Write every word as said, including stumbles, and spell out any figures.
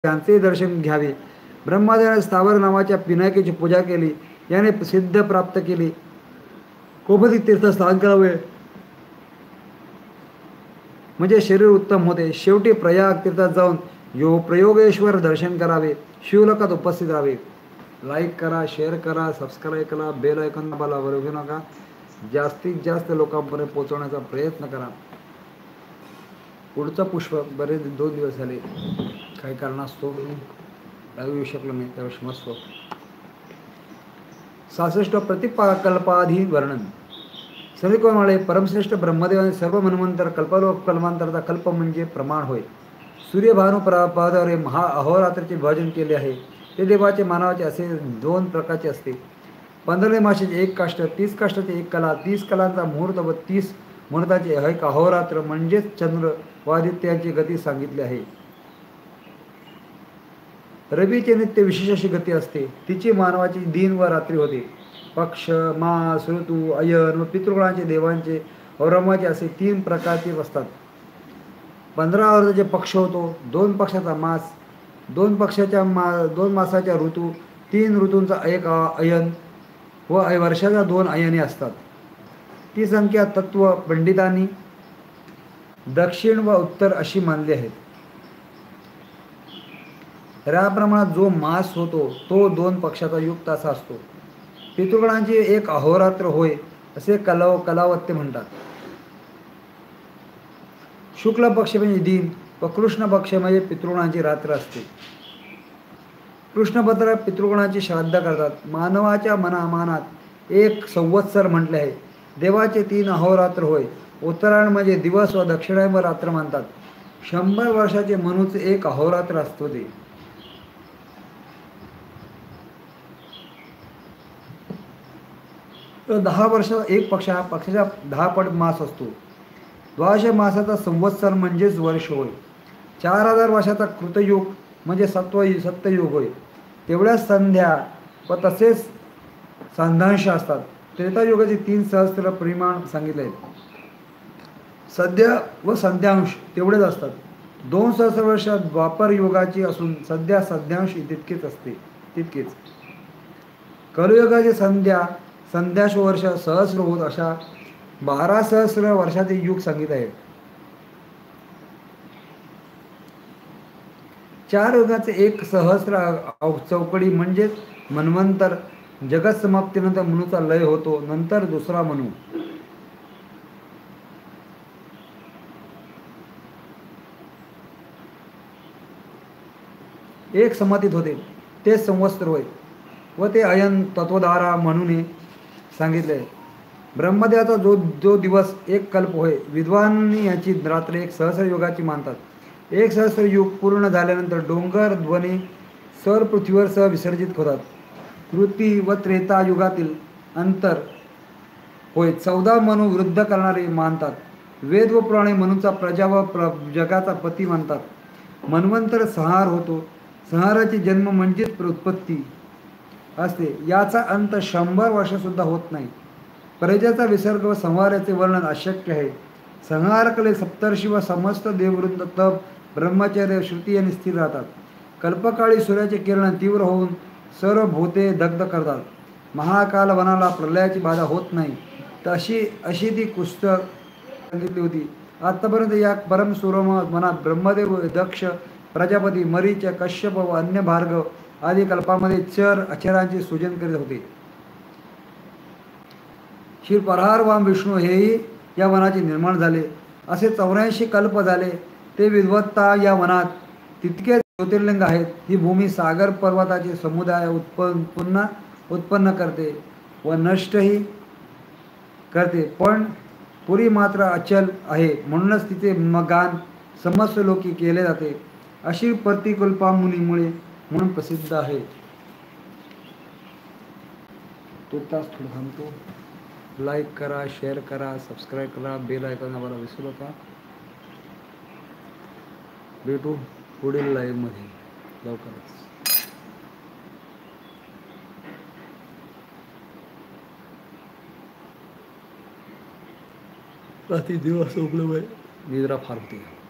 त्यांचे दर्शन घ्यावे. ब्रह्मदेवाने स्थावर नावाच्या पिनाकीची पूजा केली. याने सिद्ध प्राप्त केली. कोपदी तीर्थ स्नान करावे म्हणजे शरीर उत्तम होते. शेवटी प्रयाग तीर्थात जाऊन यो प्रयोगेश्वर दर्शन करावे. शिवलोकात उपस्थित राहावे. लाईक करा, शेअर करा, सबस्क्राईब करा, बेल आयकॉन दाबायला विसरू नका. जास्तीत जास्त लोकांपर्यंत पोहोचवण्याचा प्रयत्न करा. पुढचं पुष्प बरेच दोन दिवस झाले काही कारणास्तव लाईव्ह येऊ शकलो नाही, त्यावेळेस क्षमस्व. सहासष्ट प्रतिकल्पाधी वर्णन. समीकोमाळे परमश्रेष्ठ ब्रह्मदेवाने सर्व मन्वंतर कल्पलोक कल्पांतरचा कल्प म्हणजे प्रमाण होय. सूर्यभानु पादारे महा अहोरात्राचे भजन केले आहे. ते देवाचे मानवाचे असे दोन प्रकारचे असते. पंधरावे माशाचे एक काष्ट, तीस काष्टाचे एक कला, तीस कलांचा मुहूर्त व तीस मुहूर्ताचे एक अहोरात्र म्हणजेच चंद्र व आदित्यांची गती सांगितली आहे. रवीचे नित्य विशेष अशी गती असते. तिची मानवाची दिन व रात्री होते. पक्ष, मास, ऋतू, अयन व पितृगणांचे देवांचे व ब्रह्माचे असे तीन प्रकारचे असतात. पंधरा वर्षाचे पक्ष होतो, दोन पक्षाचा मास, दोन पक्षाच्या मा दोन मासाच्या ऋतू, तीन ऋतूंचा एक अयन व वर्षाच्या दोन अयने असतात. ती संख्या तत्व पंडितांनी दक्षिण व उत्तर अशी मानली आहेत. त्याप्रमाणात जो मास होतो तो दोन पक्षाचा युक्त असा असतो. पितृगणांचे एक अहोरात्र होय असे कलाव कलावत्य म्हणतात. शुक्ल पक्ष म्हणजे दिन व कृष्ण पक्ष म्हणजे पितृगणांची रात्र असते. कृष्णपत्र पितृगणांची श्राद्ध करतात. मानवाच्या मनामानात एक संवत्सर म्हटले आहे. देवाचे तीन अहोरात्र होय. उत्तरायण म्हणजे दिवस व दक्षिणायन रात्र मानतात. शंभर वर्षाचे मनुचे एक अहोरात्र असतो. ते तर दहा वर्ष एक पक्ष हा पक्षाचा दहा पट मास असतो. द्वादश मासाचा संवत्सर म्हणजेच वर्ष होय. चार हजार वर्षाचा कृतयुग म्हणजे सत्व सत्ययुग होय. तेवढ्याच संध्या व तसेच सांधांश असतात. त्रेतायुगाचे तीन सहस्त्र परिमाण सांगितले आहेत. सध्या व संध्यांश तेवढेच असतात. दोन सहस्र वर्षात द्वापर युगाची असून सध्या संध्यांश तितकेच असते तितकेच. कलयुगाचे संध्या संध्याश वर्ष सहस्र होत अशा बारा सहस्र वर्षाचे युग सांगितले आहेत. चार युगाचे एक सहस्र चौकडी म्हणजेच मन्वंतर. जगत समाप्तीनंतर मनुचा लय होतो. नंतर दुसरा मनु. एक समातीत होते ते संवत्सर होय व ते अयन तत्वधारा म्हणून सांगितले. ब्रह्मदेवाचा जो जो दिवस एक कल्प होय. विद्वानांनी याची रात्र एक सहस्र युगाची मानतात. एक सहस्र युग पूर्ण झाल्यानंतर डोंगर ध्वनी सौर पृथ्वीवर सह विसर्जित होतात. कृती व त्रेता युगातील अंतर होय. चौदा मनु वृद्ध करणारे मानतात. वेद व पुराणे मनुचा प्रजा व प्र जगाचा पती मानतात. मन्वंतर संहार होतो. संहाराची जन्म म्हणजेच उत्पत्ती असते. याचा अंत शंभर वर्षसुद्धा होत नाही. प्रजेचा विसर्ग व संहाराचे वर्णन अशक्य आहे. संहारकले सप्तर्षी व समस्त देववृंद तप ब्रह्मचर्य श्रुती यांनी स्थिर राहतात. कल्पकाळी सूर्याचे किरण तीव्र होऊन सर्व भूते दग्ध करतात. महाकाल वनाला प्रलयाची बाधा होत नाही. तशी अशी ती पुस्तक सांगितली होती. आतापर्यंत या परमसूरम मनात ब्रह्मदेव, दक्ष, प्रजापती, मरीच, कश्यप व अन्य भार्गव आदी कल्पामध्ये चर अचरांचे सूजन करीत होते. श्री परारवाम विष्णू हेही या वनाचे निर्माण झाले. असे चौऱ्याऐंशी कल्प झाले. ते विद्वत्ता या वनात तितके ज्योतिर्लिंग आहेत. ही भूमी सागर पर्वताचे समुदाय उत्पन्न पुन्हा उत्पन्न करते व नष्टही करते. पण पुरी मात्र अचल आहे. म्हणूनच तिचे गान समस्त लोकी केले जाते. अशी प्रतिकल्पा मुनीमुळे म्हणून प्रसिद्ध आहे. तो तास थोडं थांबतो. लाईक करा, शेअर करा, सबस्क्राईब करा, बेल आयकॉन दाबायला विसरू नका. भेटू पुढील लाईव्हमध्ये लवकरच. रात्री दिवस उघडं निद्रा फार होती.